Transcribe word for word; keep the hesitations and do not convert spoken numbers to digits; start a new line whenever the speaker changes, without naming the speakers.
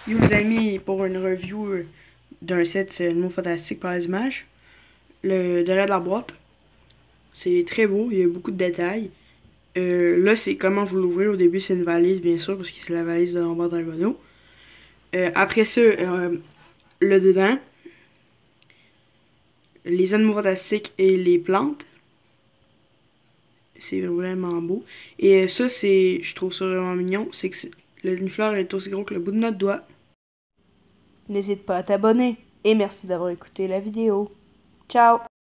Yo les amis, pour une review euh, d'un set euh, Animaux Fantastiques par les images, le derrière de la boîte, c'est très beau, il y a beaucoup de détails. Euh, là, c'est comment vous l'ouvrez. Au début, c'est une valise, bien sûr, parce que c'est la valise de Lambert Dragono. Euh, après ça, euh, le dedans, les animaux fantastiques et les plantes. C'est vraiment beau. Et euh, ça, c'est, je trouve ça vraiment mignon, c'est que c'est- le fleur est aussi gros que le bout de notre doigt.
N'hésite pas à t'abonner et merci d'avoir écouté la vidéo. Ciao!